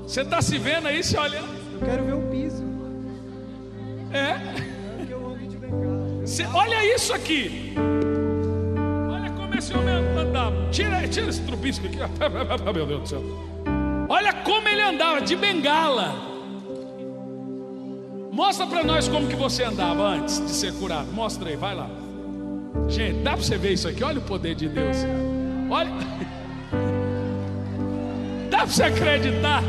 Você está se vendo aí, se olhando? Eu quero ver o piso. É. Eu ando de bengala. Olha isso aqui. Olha como esse homem andava. Tira esse trubisco aqui. Meu Deus do céu. Olha como ele andava de bengala. Mostra para nós como que você andava antes de ser curado. Mostra aí, vai lá. Gente, dá para você ver isso aqui? Olha o poder de Deus. Olha. Dá para você acreditar?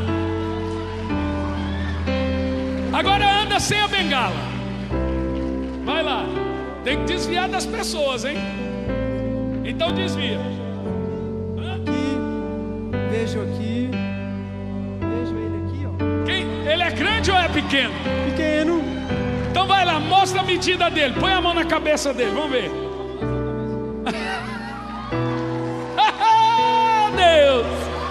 Agora anda sem a bengala. Vai lá. Tem que desviar das pessoas, hein? Então desvia. Vejo aqui. Vejo ele aqui, ó. Ele é grande ou é pequeno? Pequeno. Então vai lá, mostra a medida dele. Põe a mão na cabeça dele, vamos ver. Deus.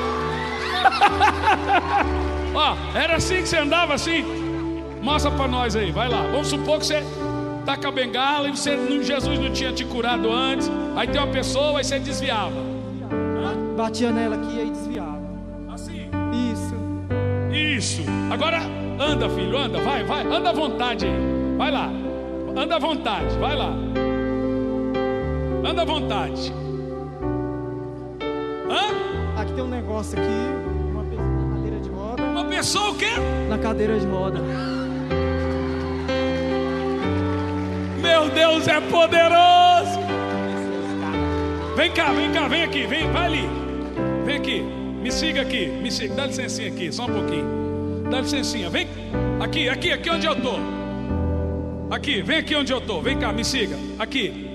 Ó, era assim que você andava, assim? Mostra pra nós aí, vai lá. Vamos supor que você tá com a bengala e Jesus não tinha te curado antes. Aí tem uma pessoa, aí você desviava. Batia nela aqui, aí desviava. Assim? Isso. Agora anda, filho, anda, vai. Anda à vontade aí. Vai lá. Anda à vontade, vai lá. Anda à vontade. Aqui tem um negócio aqui. Uma pessoa na cadeira de roda. Uma pessoa o quê? Na cadeira de roda. Meu Deus é poderoso. Vem cá, vem aqui, vai ali. Vem aqui, me siga aqui, dá licencinha aqui, só um pouquinho. Dá licencinha, vem aqui onde eu tô. Aqui, vem aqui onde eu tô, vem cá, me siga. Aqui.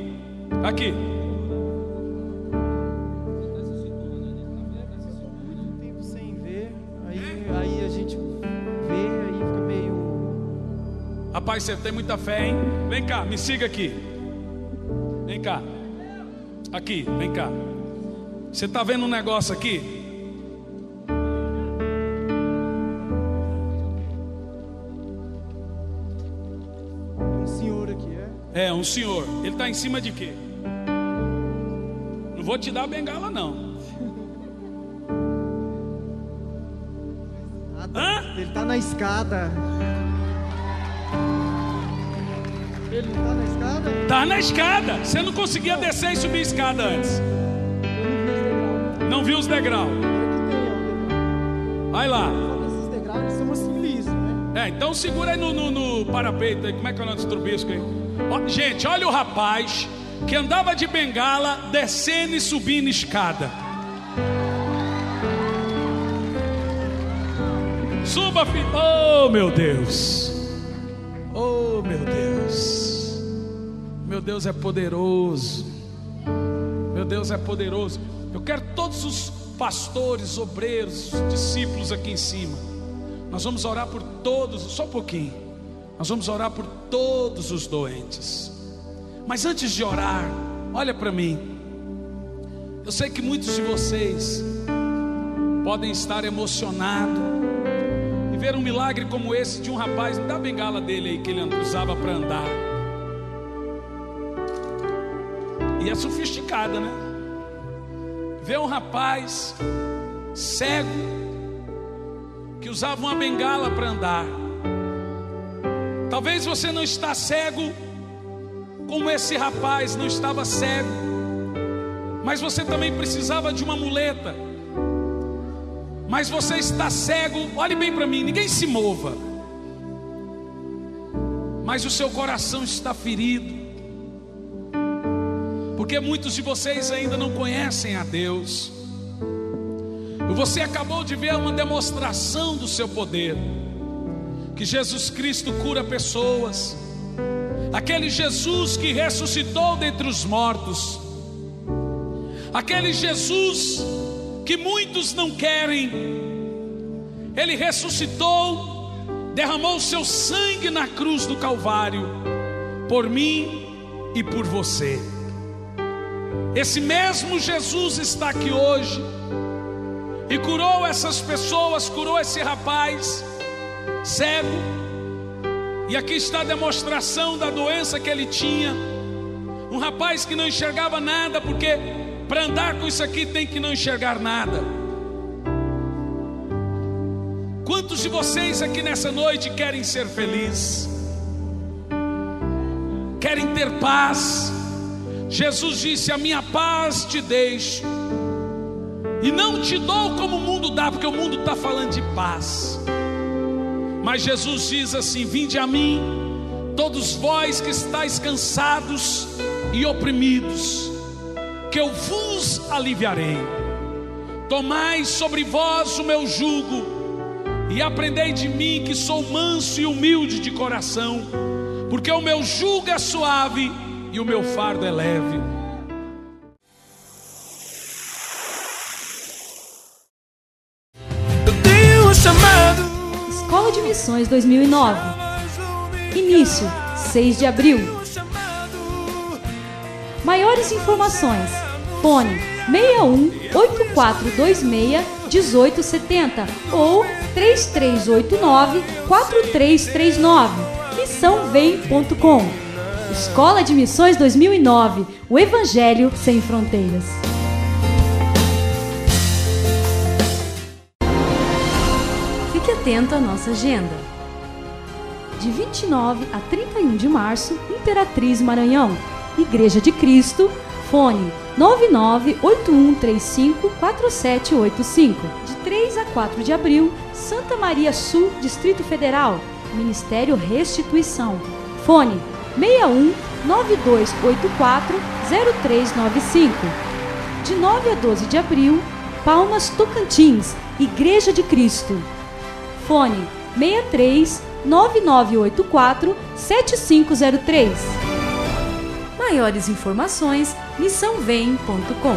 Muito tempo sem ver, aí a gente vê, aí fica meio... Rapaz, você tem muita fé, hein? Vem cá, me siga aqui. Vem cá. Aqui, vem cá. Você está vendo um negócio aqui? Um senhor aqui, é? É, um senhor. Ele está em cima de quê? Não vou te dar a bengala, não. Ele está na escada. Ele não está na escada? Tá na escada. Você não conseguia descer e subir a escada antes. Não viu os degraus. Vai lá. Esses degraus são assim lisos, né? Então segura aí no parapeito aí. Como é que é o nome desse trubisco aí? Gente, olha o rapaz que andava de bengala descendo e subindo escada. Suba, filho. Oh, meu Deus. Oh, meu Deus. Meu Deus é poderoso. Meu Deus é poderoso. Eu quero todos os pastores, obreiros, discípulos aqui em cima. Nós vamos orar por todos, só um pouquinho. Nós vamos orar por todos os doentes. Mas antes de orar, olha para mim. Eu sei que muitos de vocês podem estar emocionados e ver um milagre como esse de um rapaz. Me dá a bengala dele aí que ele usava para andar. E é sofisticada, né? Ver um rapaz cego que usava uma bengala para andar. Talvez você não está cego como esse rapaz não estava cego, mas você também precisava de uma muleta. Mas você está cego, olhe bem para mim, ninguém se mova, mas o seu coração está ferido, porque muitos de vocês ainda não conhecem a Deus. E você acabou de ver uma demonstração do seu poder, que Jesus Cristo cura pessoas, aquele Jesus que ressuscitou dentre os mortos, aquele Jesus que muitos não querem. Ele ressuscitou, derramou o seu sangue na cruz do Calvário, por mim e por você. Esse mesmo Jesus está aqui hoje e curou essas pessoas, curou esse rapaz cego. E aqui está a demonstração da doença que ele tinha. Um rapaz que não enxergava nada, porque para andar com isso aqui tem que não enxergar nada. Quantos de vocês aqui nessa noite querem ser felizes? Querem ter paz? Jesus disse: a minha paz te deixo, e não te dou como o mundo dá, porque o mundo está falando de paz. Mas Jesus diz assim: vinde a mim, todos vós que estáis cansados e oprimidos, que eu vos aliviarei. Tomai sobre vós o meu jugo, e aprendei de mim, que sou manso e humilde de coração, porque o meu jugo é suave e o meu fardo é leve. Eu tenho um chamado. Escola de Missões 2009. Início 6 de abril. Maiores informações: fone 61 8426 1870 ou 3389 4339. missãovem.com. Escola de Missões 2009. O Evangelho sem fronteiras. Fique atento à nossa agenda. De 29 a 31 de março, Imperatriz Maranhão, Igreja de Cristo, fone 9981354785. De 3 a 4 de abril, Santa Maria Sul, Distrito Federal, Ministério Restituição, fone 61 9284 0395. De 9 a 12 de abril, Palmas, Tocantins, Igreja de Cristo, fone 63 9984 7503. Maiores informações: missãovem.com.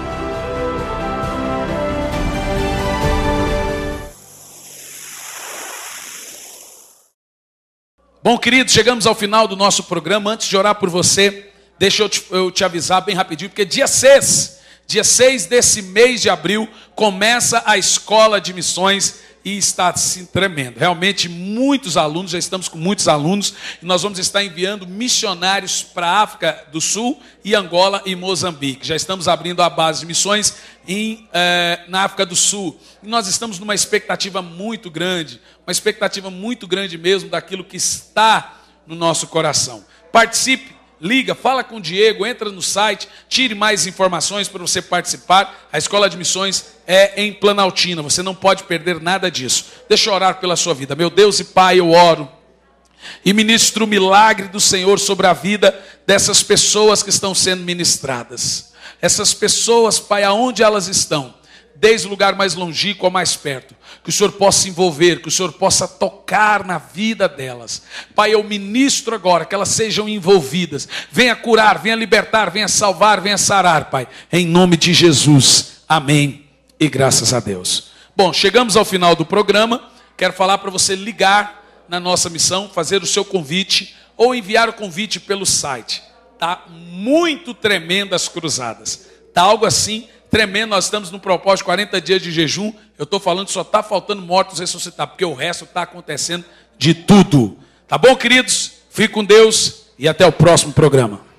Bom, queridos, chegamos ao final do nosso programa. Antes de orar por você, deixa eu te avisar bem rapidinho, porque dia 6 desse mês de abril, começa a Escola de Missões e está assim tremendo. Realmente muitos alunos, já estamos com muitos alunos, e nós vamos estar enviando missionários para a África do Sul e Angola e Moçambique. Já estamos abrindo a base de missões na África do Sul. E nós estamos numa expectativa muito grande mesmo daquilo que está no nosso coração. Participe. Liga, fala com o Diego, entra no site, tire mais informações para você participar. A Escola de Missões é em Planaltina, você não pode perder nada disso. Deixa eu orar pela sua vida. Meu Deus e Pai, eu oro e ministro o milagre do Senhor sobre a vida dessas pessoas que estão sendo ministradas. Essas pessoas, Pai, aonde elas estão, desde o lugar mais longínquo ao mais perto, que o Senhor possa se envolver, que o Senhor possa tocar na vida delas. Pai, eu ministro agora que elas sejam envolvidas. Venha curar, venha libertar, venha salvar, venha sarar, Pai. Em nome de Jesus. Amém. E graças a Deus. Bom, chegamos ao final do programa. Quero falar para você ligar na nossa missão, fazer o seu convite ou enviar o convite pelo site. Tá muito tremendo as cruzadas. Tá algo assim tremendo. Nós estamos no propósito de 40 dias de jejum. Eu estou falando, só está faltando mortos ressuscitar, porque o resto está acontecendo de tudo. Tá bom, queridos? Fique com Deus e até o próximo programa.